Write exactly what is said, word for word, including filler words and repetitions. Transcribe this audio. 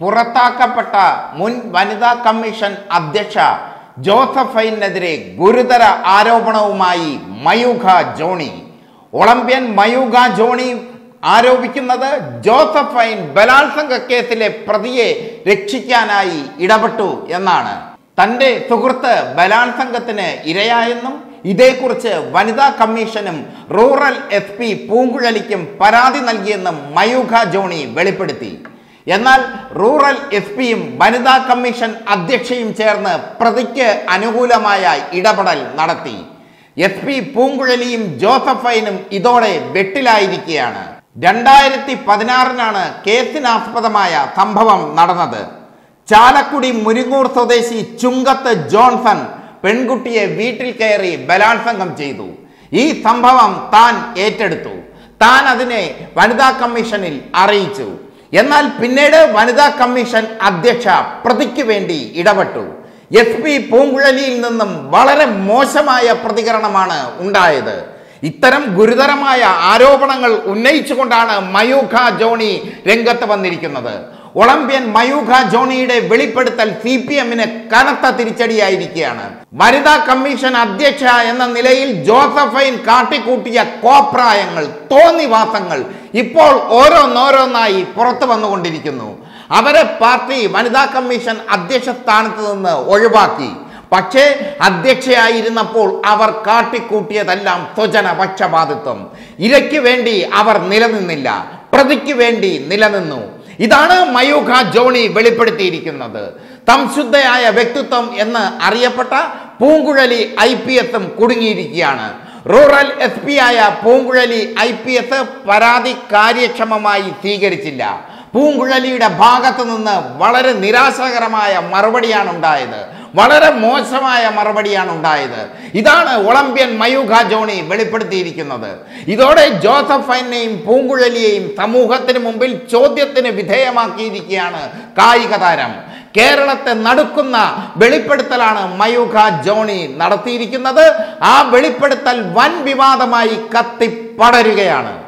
പുറത്താക്കപ്പെട്ട മുൻ വനിതാ കമ്മീഷൻ അധ്യക്ഷ ജോസഫൈനെതിരെ ഗുരുതര ആരോപണവുമായി മയൂഖ ജോണി. ഒളിമ്പ്യൻ മയൂഖ ജോണി ആരോപിക്കുന്നത് ജോസഫൈൻ ബലാത്സംഗ കേസിലെ പ്രതിയെ രക്ഷിക്കാനായി ഇടപെട്ടു എന്നാണ്. തൻ്റെ സുഹൃത്ത് ബലാത്സംഗത്തിന് ഇരയായെന്നും ഇതേക്കുറിച്ച് വനിതാ കമ്മീഷനും റൂറൽ എസ് പി പൂങ്കുഴലിക്കും പരാതി നൽകിയെന്നും മയൂഖ ജോണി വെളിപ്പെടുത്തി. എന്നാൽ റൂറൽ എസ് പിയും വനിതാ കമ്മീഷൻ അധ്യക്ഷയും ചേർന്ന് പ്രതിക്ക് അനുകൂലമായ ഇടപെടൽ നടത്തി. എസ് പി പൂങ്കുഴലിയും ജോസഫൈനും ഇതോടെ വെട്ടിലായിരിക്കുകയാണ്. രണ്ടായിരത്തി പതിനാറിനാണ് കേസിനാസ്പദമായ സംഭവം നടന്നത്. ചാലക്കുടി മുരിങ്ങൂർ സ്വദേശി ചുങ്കത്ത് ജോൺസൺ പെൺകുട്ടിയെ വീട്ടിൽ കയറി ബലാത്സംഗം ചെയ്തു. ഈ സംഭവം താൻ ഏറ്റെടുത്തു. താൻ അതിനെ വനിതാ കമ്മീഷനിൽ അറിയിച്ചു. എന്നാൽ പിന്നീട് വനിതാ കമ്മീഷൻ അധ്യക്ഷ പ്രതിക്ക് വേണ്ടി ഇടപെട്ടു. എസ് പി പൂങ്കുഴലിയിൽ നിന്നും വളരെ മോശമായ പ്രതികരണമാണ് ഉണ്ടായത്. ഇത്തരം ഗുരുതരമായ ആരോപണങ്ങൾ ഉന്നയിച്ചുകൊണ്ടാണ് മയൂഖ ജോണി രംഗത്ത് വന്നിരിക്കുന്നത്. ഒളിമ്പ്യൻ മയൂഖ ജോണിയുടെ വെളിപ്പെടുത്തൽ സി പി എമ്മിന് കനത്ത തിരിച്ചടിയായിരിക്കുകയാണ്. വനിതാ കമ്മീഷൻ അധ്യക്ഷ എന്ന നിലയിൽ ജോസഫൈൻ കാട്ടിക്കൂട്ടിയ കോപ്രായങ്ങൾ, തോന്നിവാസങ്ങൾ ഇപ്പോൾ ഓരോന്നോരോന്നായി പുറത്തു വന്നുകൊണ്ടിരിക്കുന്നു. അവരെ പാർട്ടി വനിതാ കമ്മീഷൻ അധ്യക്ഷ സ്ഥാനത്ത് നിന്ന് ഒഴിവാക്കി. പക്ഷേ അധ്യക്ഷയായിരുന്നപ്പോൾ അവർ കാട്ടിക്കൂട്ടിയതെല്ലാം സ്വജന പക്ഷപാതിത്വം. ഇരയ്ക്ക് വേണ്ടി അവർ നിലനിന്നില്ല, പ്രതിക്ക് വേണ്ടി നിലനിന്നു. ഇതാണ് മയൂഖ ജോണി വെളിപ്പെടുത്തിയിരിക്കുന്നത്. സംശുദ്ധയായ വ്യക്തിത്വം എന്ന് അറിയപ്പെട്ട പൂങ്കുഴലി ഐ പി എസും കുടുങ്ങിയിരിക്കുകയാണ്. റൂറൽ എസ് പി ആയ പൂങ്കുഴലി ഐ പി എസ് പരാതി കാര്യക്ഷമമായി സ്വീകരിച്ചില്ല. പൂങ്കുഴലിയുടെ ഭാഗത്തു നിന്ന് വളരെ നിരാശകരമായ മറുപടിയാണ് ഉണ്ടായത്. വളരെ മോശമായ മറുപടിയാണ് ഉണ്ടായത്. ഇതാണ് ഒളിമ്പ്യൻ മയൂഖ ജോണി വെളിപ്പെടുത്തിയിരിക്കുന്നത്. ഇതോടെ ജോസഫൈനെയും പൂങ്കുഴലിയെയും സമൂഹത്തിന് മുമ്പിൽ ചോദ്യത്തിന് വിധേയമാക്കിയിരിക്കുകയാണ് കായിക താരം. കേരളത്തെ നടുക്കുന്ന വെളിപ്പെടുത്തലാണ് മയൂഖ ജോണി നടത്തിയിരിക്കുന്നത്. ആ വെളിപ്പെടുത്തൽ വൻ വിവാദമായി കത്തിപ്പടരുകയാണ്.